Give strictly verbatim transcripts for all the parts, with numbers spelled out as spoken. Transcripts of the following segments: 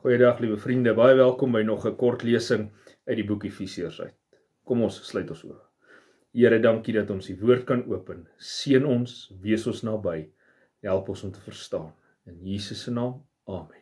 Goeiedag, liewe vriende, baie welkom by nog 'n kort lesing uit die boek Efesiërs uit. Kom ons sluit ons oë. Here, dankie dat ons die woord kan open. Seën ons, wees ons naby. Help ons om te verstaan. In Jesus se naam, amen.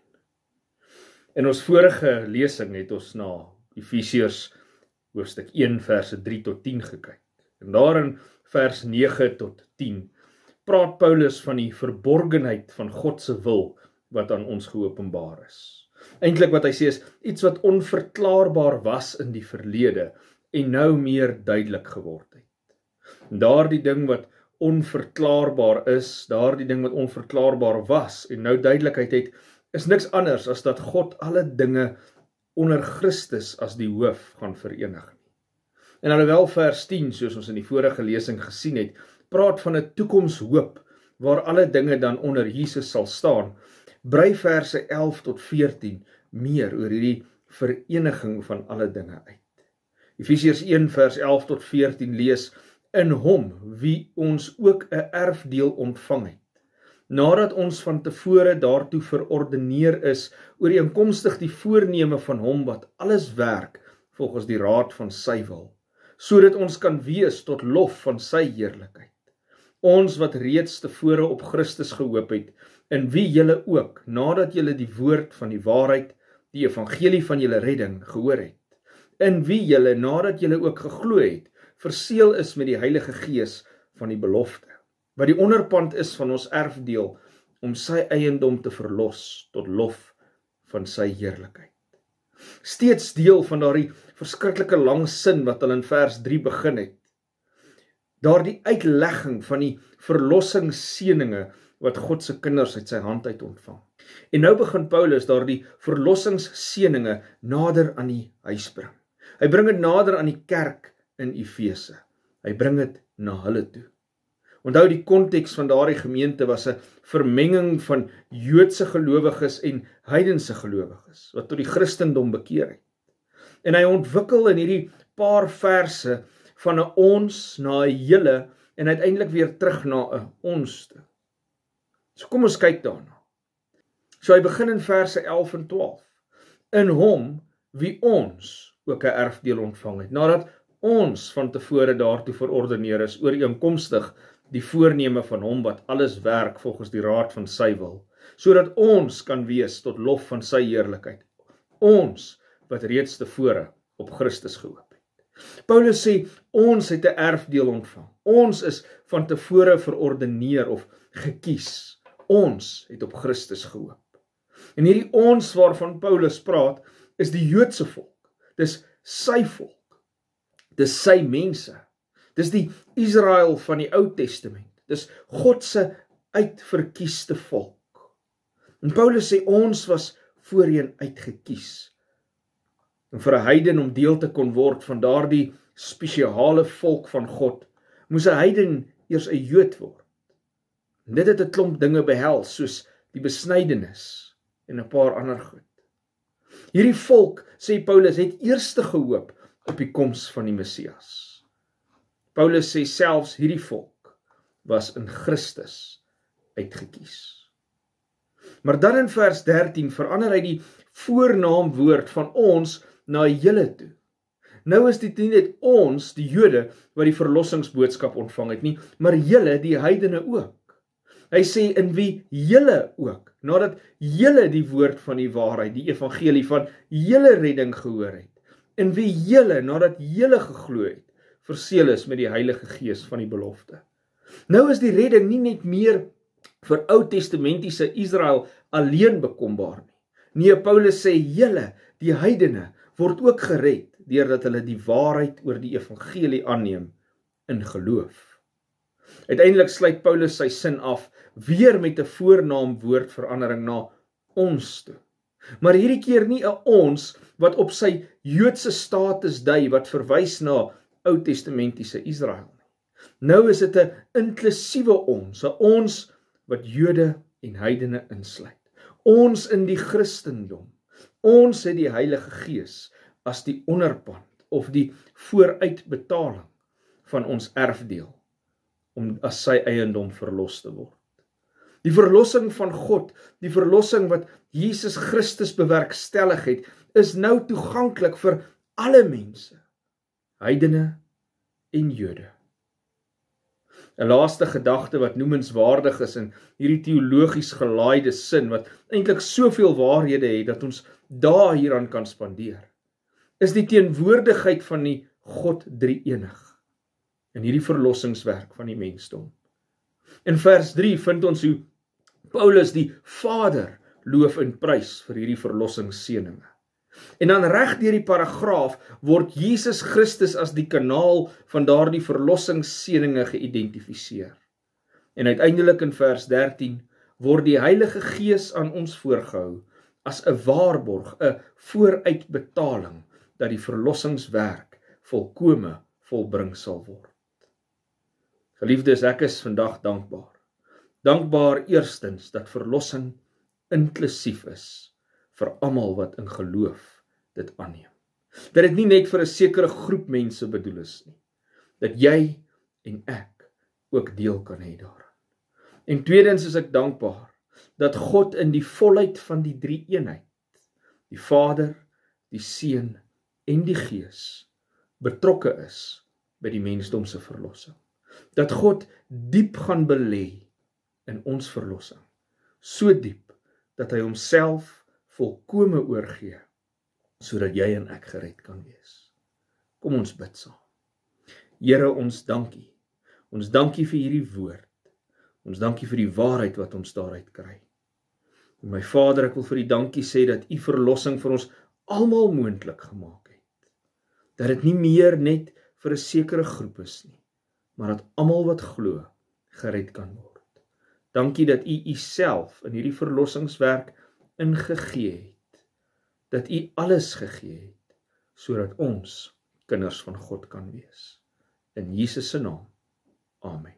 In ons vorige lesing het ons na Efesiërs hoofstuk een verse drie tot tien gekyk. En daarin vers nege tot tien praat Paulus van die verborgenheid van God se wil wat aan ons geopenbaar is. Eintlik wat hy sê is iets wat onverklaarbaar was in die verlede en nou meer duidelik geword het. En daardie ding wat onverklaarbaar is, daardie ding wat onverklaarbaar was en nou duidelikheid het, is niks anders as dat God alle dinge onder Christus as die hoof gaan verenig. En alhoewel vers tien, soos ons in die vorige lesing gesien het, praat van 'n toekomshoop waar alle dinge dan onder Jesus sal staan, brei verse elf tot veertien meer oor hierdie vereniging van alle dinge uit. Efesiërs een vers elf tot veertien lees, in hom wie ons ook 'n erfdeel ontvang het, nadat ons van tevore daartoe verordeneer is, ooreenkomstig die voorneme van hom wat alles werk volgens die raad van sy wil, sodat ons kan wees tot lof van sy heerlikheid. Ons wat reeds tevore op Christus gehoop het, in wie julle ook, nadat julle die woord van die waarheid, die evangelie van julle redding, gehoor het, in wie julle, nadat julle ook geglo het, verseël is met die Heilige Gees van die belofte, wat die onderpand is van ons erfdeel, om sy eiendom te verlos, tot lof van sy heerlikheid. Steeds deel van daardie verskriklike lang sin wat al in vers drie begin het, daardie uitlegging van die verlossingsseëninge wat God se kinders uit sy hand uit ontvang. En nou begin Paulus daardie verlossingsseëninge nader aan die huis bring. Hy bring dit nader aan die kerk in Efese. Hy bring dit na hulle toe. Onthou, die konteks van daardie gemeente was 'n vermenging van Joodse gelowiges en heidense gelowiges wat tot die Christendom bekeer het. En hy ontwikkel in hierdie paar verse van 'n ons na 'n julle en uiteindelik weer terug na 'n ons toe. So kom ons kyk daarna. So hy begin in verse elf en twaalf. In hom wie ons ook 'n erfdeel ontvang het, nadat ons van tevore daartoe verordeneer is, ooreenkomstig die voorneme van hom wat alles werk volgens die raad van sy wil, sodat ons kan wees tot lof van sy heerlikheid. Ons wat reeds tevore op Christus gehoop het. Paulus sê, ons het 'n erfdeel ontvang. Ons is van tevore verordeneer of gekies. Ons het op Christus gehoop. En hierdie ons waarvan Paulus praat, is die Joodse volk. Dis sy volk. Dis sy mense. Dis die Israel van die Ou Testament. Dis God se uitverkieste volk. En Paulus sê, ons was voorheen uitgekies. En vir 'n heiden om deel te kon word van daardie spesiale volk van God, moes 'n heiden eers 'n Jood word. En dit het 'n klomp dinge behels, soos die besnydenis en 'n paar ander goed. Hierdie volk, sê Paulus, het eerste gehoop op die koms van die Messias. Paulus sê selfs hierdie volk was in Christus uitgekies. Maar dan in vers dertien verander hy die voornaamwoord van ons na julle toe. Nou is dit nie net ons, die Jode, wat die verlossingsboodskap ontvang het nie, maar julle, die heidene ook. Hy sê, in wie julle ook, nadat julle die woord van die waarheid, die evangelie van julle redding gehoor het, in wie julle, nadat julle geglo het, verseël is met die Heilige Gees van die belofte. Nou is die redding nie net meer vir Ou-testamentiese Israel alleen bekombaar nie. Nee, Paulus sê, julle, die heidene, word ook gered, deurdat hulle die waarheid oor die evangelie aanneem in geloof. Uiteindelik sluit Paulus sy sin af, weer met 'n voornaamwoordverandering na ons toe. Maar hierdie keer nie 'n ons wat op sy Joodse status dui, wat verwys na Ou-testamentiese Israel. Nou is dit 'n inklusiewe ons, 'n ons wat Jode en heidene insluit. Ons in die Christendom. Ons het die Heilige Gees as die onderpand of die vooruitbetaling van ons erfdeel, om as sy eiendom verlos te word. Die verlossing van God, die verlossing wat Jesus Christus bewerkstellig het, is nou toeganklik vir alle mense, heidene en Jode. 'n Laaste gedagte wat noemenswaardig is in hierdie teologies gelaaide sin, wat eintlik soveel waarhede het, dat ons dae hieraan kan spandeer, is die teenwoordigheid van die God drie-enig in hierdie verlossingswerk van die mensdom. In vers drie vind ons hoe Paulus die Vader loof en prys vir hierdie verlossingsseëninge. En dan reg deur die paragraaf word Jesus Christus as die kanaal van daardie verlossingsseëninge geïdentifiseer. En uiteindelik in vers dertien word die Heilige Gees aan ons voorgehou as 'n waarborg, 'n vooruitbetaling dat die verlossingswerk volkome volbring sal word. Geliefdes, ek is vandag dankbaar. Dankbaar eerstens dat verlossing inklusief is vir almal wat in geloof dit aanneem. Dat dit nie net vir 'n sekere groep mense bedoel is nie. Dat jy en ek ook deel kan hê daaraan. En tweedens is ek dankbaar dat God in die volheid van die drie-eenheid, die Vader, die Seun en die Gees, betrokke is by die mensdom se verlossing. Dat God diep gaan belê in ons verlossing, so diep dat hy homself volkome oorgee, sodat jy en ek gered kan wees. Kom ons bid saam. Here, ons dankie. Ons dankie vir hierdie woord. Ons dankie vir die waarheid wat ons daaruit kry. En my Vader, ek wil vir U dankie sê dat U verlossing vir ons almal moontlik gemaak het. Dat dit nie meer net vir 'n sekere groep is nie, maar dat almal wat glo gered kan word. Dankie dat U Uself in hierdie verlossingswerk ingegee het. Dat U alles gegee het, sodat ons kinders van God kan wees. In Jesus se naam. Amen.